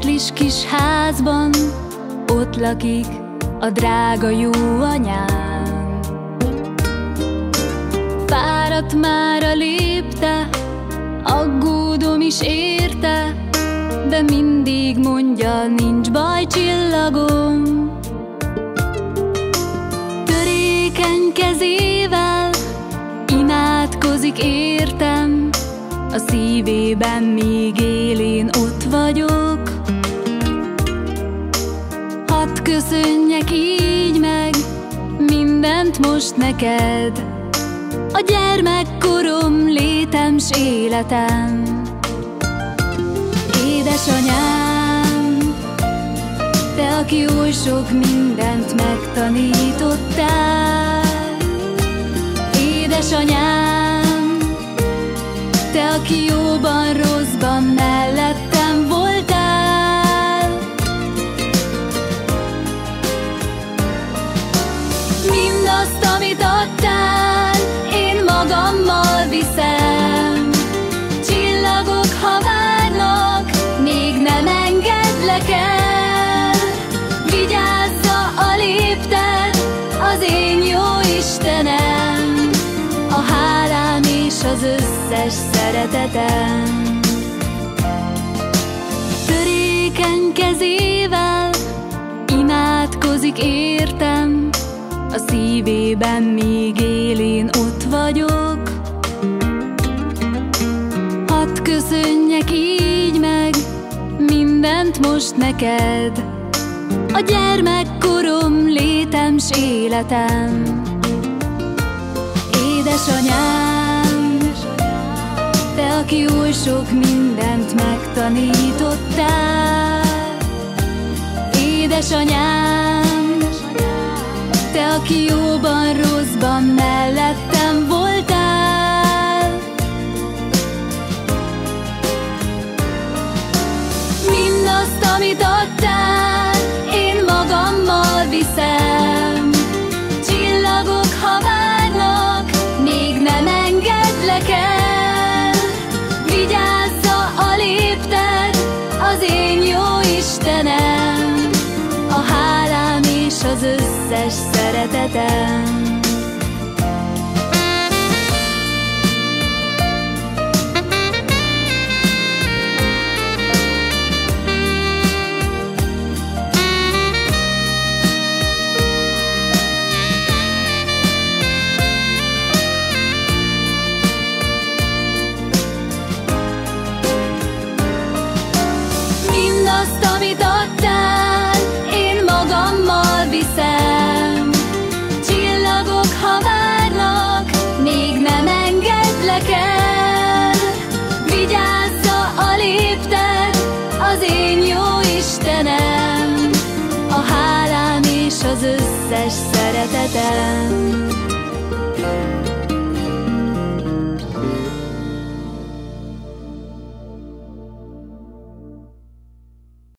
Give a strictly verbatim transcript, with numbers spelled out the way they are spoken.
betlis kis házban ott lakik a drága jó anyám. Fáradt már a lépte, aggódom is érte, de mindig mondja, nincs baj, csillagom. Törékeny kezével imádkozik értem, a szívében még élén ott vagyok. Hadd köszönjek így meg mindent most neked, a gyermekkorom, létem s életem. Édesanyám, te, aki oly sok mindent megtanítottál. Édesanyám, te, aki jóban, rosszban mellettem voltál. Mindazt, amit adtál, én magammal viszem. Csillagok, ha várnak, még nem engedlek el. Vigyázza a lépted, az én jó Istenem, a hálám és az összes szeretetem. Törékeny kezével imádkozik értem, a szívében még élén ott vagyok. Hadd köszönjek így meg mindent most neked, a gyermekkorom, létem s életem. Édesanyám, te, aki oly sok mindent megtanítottál. Édesanyám, te, aki jóban, rosszban mellettem voltál. Mindazt, amit adtál, én magammal viszem. Csillagok, ha várnak, még nem engedlek el. Vigyázza a lépted, az én jó Istenem, a hálám és az összes szeretetem. Mindazt, amit adtál, én magammal viszem. Csillagok, ha várnak, még nem engedlek el. Vigyázza a lépted, az én jó Istenem, a hálám és az összes szeretetem.